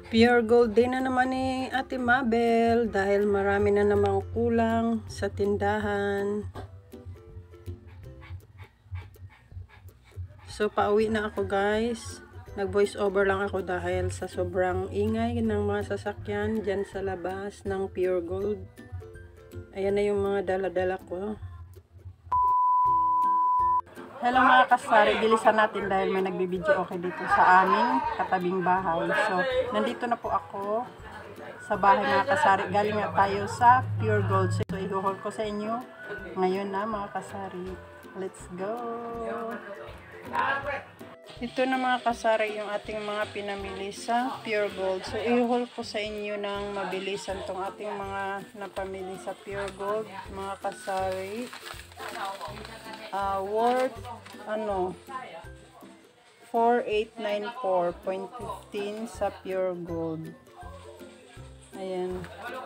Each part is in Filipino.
Pure gold din na naman ni Ate Mabel dahil marami na namang kulang sa tindahan. So pauwi na ako guys. Nag voice over lang ako dahil sa sobrang ingay ng mga sasakyan dyan sa labas ng Pure Gold. Ayan na yung mga dala-dala ko. Hello mga kasari, bilisan natin dahil may nagbibideo okay dito sa aming katabing bahay. So, nandito na po ako sa bahay mga kasari. Galing na tayo sa Pure Gold. So, i-haul ko sa inyo ngayon na mga kasari. Let's go! Ito na mga kasari yung ating mga pinamili sa Pure Gold. So, i-haul ko sa inyo ng mabilisan tong ating mga napamili sa Pure Gold mga kasari. Worth 4894.15 sa Pure Gold. Ayan.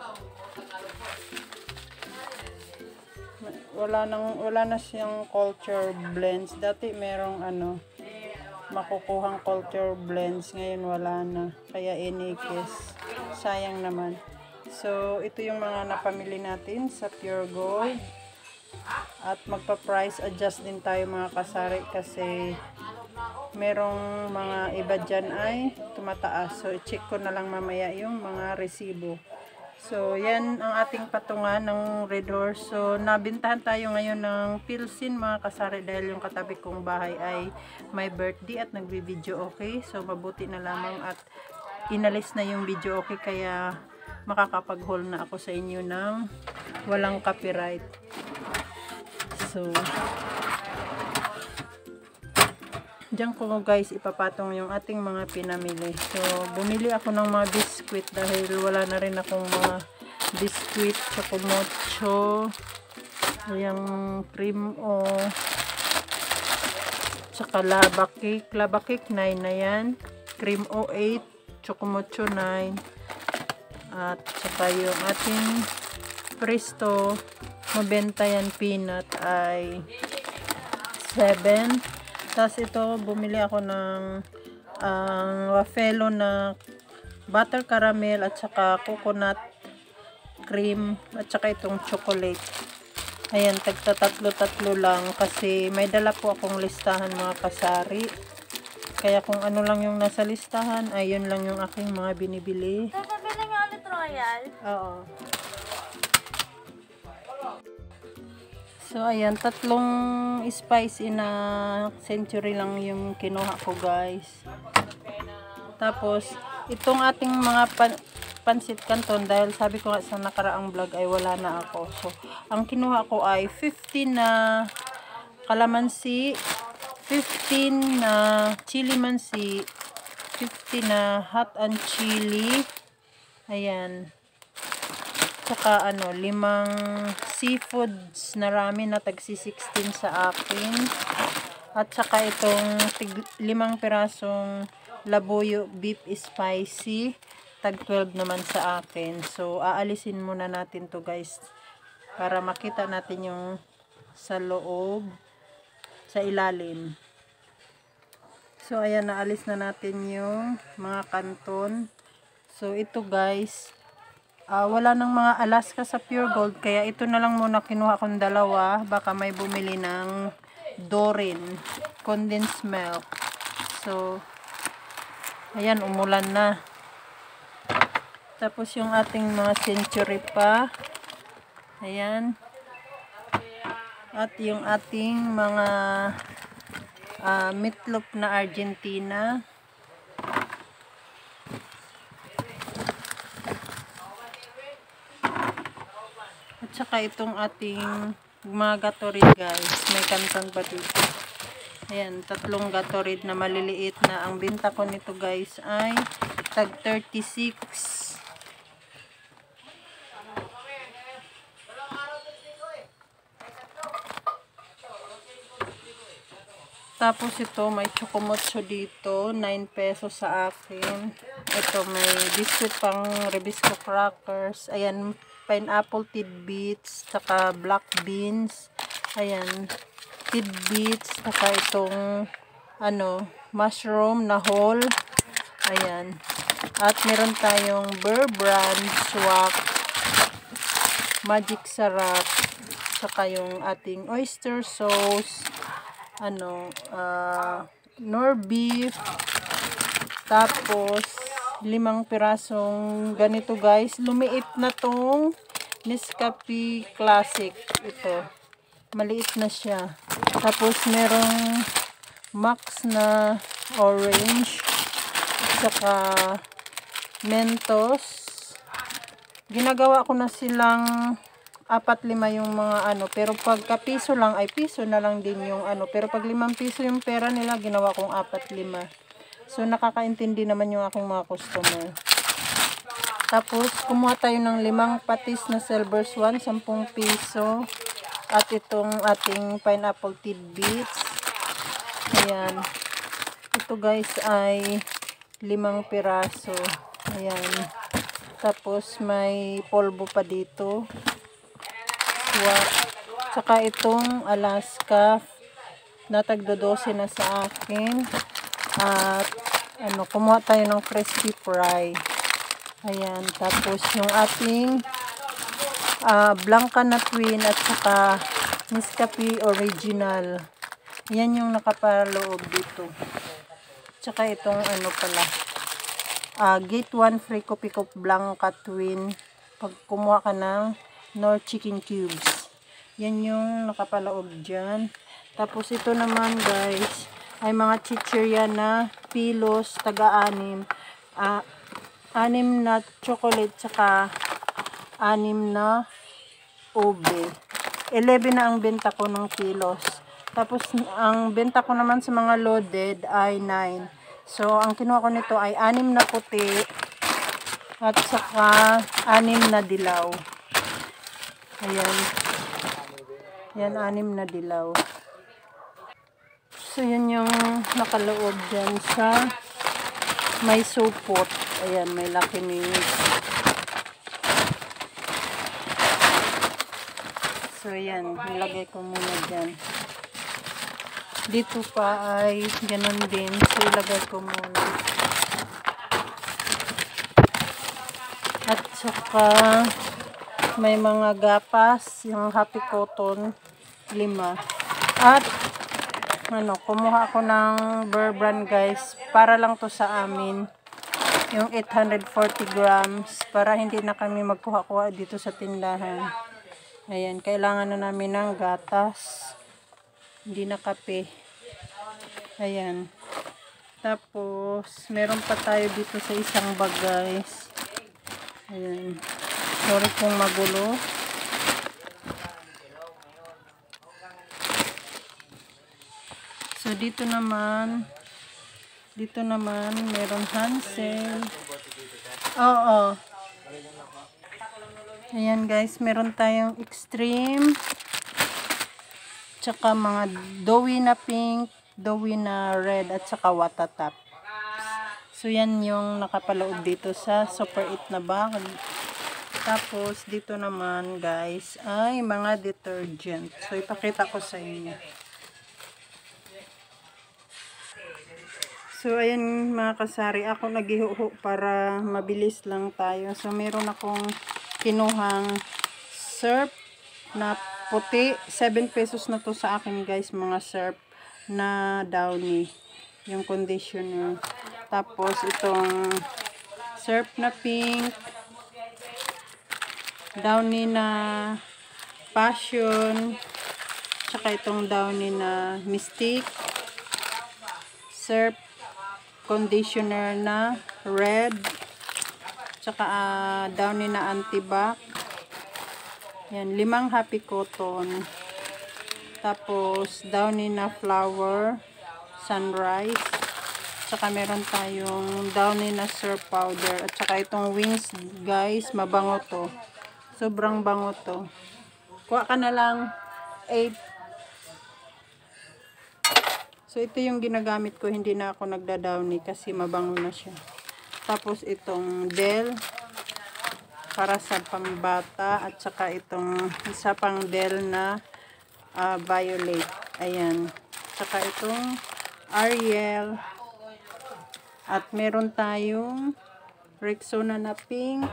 Wala na siyang culture blends. Dati merong makukuhang culture blends, ngayon wala na. Kaya inikis. Sayang naman. So, ito yung mga napamili natin sa Pure Gold. At magpa-price adjust din tayo mga kasari kasi merong mga iba dyan ay tumataas. So, i-check ko na lang mamaya yung mga resibo. So, yan ang ating patungan ng Red Horse. So, nabintahan tayo ngayon ng Pilsin mga kasari dahil yung katabi kong bahay ay may birthday at nagbi-video okay. So, mabuti na lamang at inalis na yung video okay kaya makakapag-haul na ako sa inyo ng walang copyright. So, diyan ko guys ipapatong yung ating mga pinamili. So, bumili ako ng mga biskwit dahil wala na rin akong mga biskwit, chocomocho, yung cream o tsaka lava cake. Lava cake 9 na yan. Cream o 8, chocomocho 9. At tsaka yung ating Presto mabenta yan peanut ay 7. Tapos ito bumili ako ng Wafelo na butter caramel at saka coconut cream at saka itong chocolate. Ayan, tagta-tatlo lang kasi may dala po akong listahan mga kasari. Kaya kung ano lang yung nasa listahan, ayun lang yung aking mga binibili. Nabili nga ulit Royal? Oo. So, ayan, 3 spicy na century lang yung kinuha ko, guys. Tapos, itong ating mga pansit canton, dahil sabi ko nga sa nakaraang vlog ay wala na ako. So, ang kinuha ko ay 15 na calamansi, 15 na chili mansi, 50 na hot and chili. Ayan. Tsaka 5 seafoods na ramen na tagsi 16 sa akin. At saka itong 5 pirasong labuyo beef spicy tag 12 naman sa akin. So aalisin muna natin to guys para makita natin yung sa loob, sa ilalim. So ayan, naalis na natin yung mga kanton. So ito guys, wala nang mga Alaska sa Pure Gold kaya ito na lang muna kinuha kong 2. Baka may bumili ng Dorin condensed milk. So ayan, umulan na. Tapos yung ating mga century pa, ayan, at yung ating mga meatloaf na Argentina. Tsaka itong ating mga Gatorade guys, may kantang pa dito. Ayan, 3 Gatorade na maliliit na. Ang binta ko nito guys ay tag 36. Tapos ito, may chocomocho dito, 9 pesos sa akin. Ito, may biscuit pang Rebisco crackers. Ayan, pineapple tidbits, saka black beans. Ayan, tidbits, saka itong mushroom na whole. Ayan. At meron tayong Bear Brand Swak, Magic Sarap, saka yung ating oyster sauce, nor beef, tapos 5 pirasong ganito guys. Lumiit na tong Nescafe Classic. Ito, maliit na siya. Tapos merong Max na orange, saka Mentos. Ginagawa ko na silang 4-5 yung mga pero pagka piso lang ay piso na lang din yung pero pag 5 piso yung pera nila, ginawa kong 4-5. So nakakaintindi naman yung aking mga customer. Tapos kumuha tayo ng 5 patis na Silver Swan, 10 piso. At itong ating pineapple tidbits. Ayan. Ito guys ay 5 piraso. Ayan. Tapos may polvo pa dito. Saka itong Alaska na tagdo 12 na sa akin. At kumuha tayo ng crispy fry. Ayan. Tapos yung ating Blanca na twin at saka Nescafe original. Yan yung nakapaloob dito. Tsaka itong Gate 1 free Coffee Cup Blanca twin. Pag kumuha ka ng Nor chicken cubes. Yan yung nakapaloob dyan. Tapos ito naman guys ay mga chichirya na pilos taga-6. 6 na chocolate tsaka 6 na ube. 11 na ang benta ko ng kilos. Tapos ang benta ko naman sa mga loaded ay 9. So ang kinuha ko nito ay 6 na puti at saka 6 na dilaw. Ayan. Yan, 6 na dilaw. So, yun yung nakaloob dyan sa may supot. Ayan, may Lucky Mix. So, ayan. Nilagay ko muna dyan. Dito pa ay ganun din. So, ilagay ko muna. At saka may mga gapas, yung Happy Cotton 5. At kumuha ako ng Bear Brand guys, para lang to sa amin. Yung 840 grams para hindi na kami magkuha-kuha dito sa tindahan. Ayan, kailangan na namin ng gatas. Hindi na kape. Ayan. Tapos meron pa tayo dito sa isang bag guys. Ayan. Sorry kung magulo. So dito naman meron Hansel. Oo. Ayan guys, meron tayong extreme. Tsaka mga doughy na pink, doughy na red at saka watatap. So yan yung nakapaloob dito sa Super 8 na bag. Tapos, dito naman guys, ay mga detergent. So, ipakita ko sa inyo. So, ayan mga kasari, ako naghihuho para mabilis lang tayo. So, meron akong kinuhang syrup na puti. 7 pesos na to sa akin guys, mga syrup na Downy. Yung conditioner. Tapos, itong syrup na pink. Downy na passion, tsaka itong Downy na mystic, syrup conditioner na red, tsaka Downy na antibac. Yan, 5 Happy Cotton. Tapos Downy na flower, sunrise. Tsaka meron tayong Downy na syrup powder. At tsaka itong wings guys, mabango to. Sobrang bango to. Kuha ka na lang 8. So, ito yung ginagamit ko. Hindi na ako nagda-Downy kasi mabango na siya. Tapos, itong Del para sa pangbata. At saka itong isa pang Del na violet. Ayan. Saka itong Ariel. At meron tayong Rexona na pink.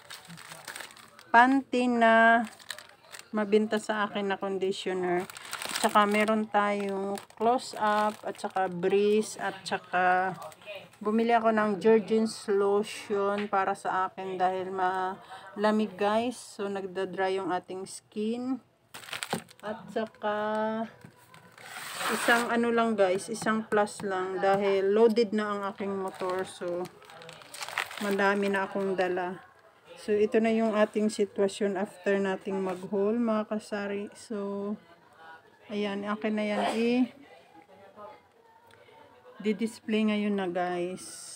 Pantene na mabinta sa akin na conditioner. Tsaka meron tayong close up at saka breeze at saka bumili ako ng Jergens lotion para sa akin dahil malamig guys. So nagda-dry yung ating skin. At saka isang ano lang guys, isang plus lang dahil loaded na ang aking motor. So madami na akong dala. So, ito na yung ating sitwasyon after nating mag-haul, mga kasari. So, ayan, akin na yan di-display ngayon na, guys.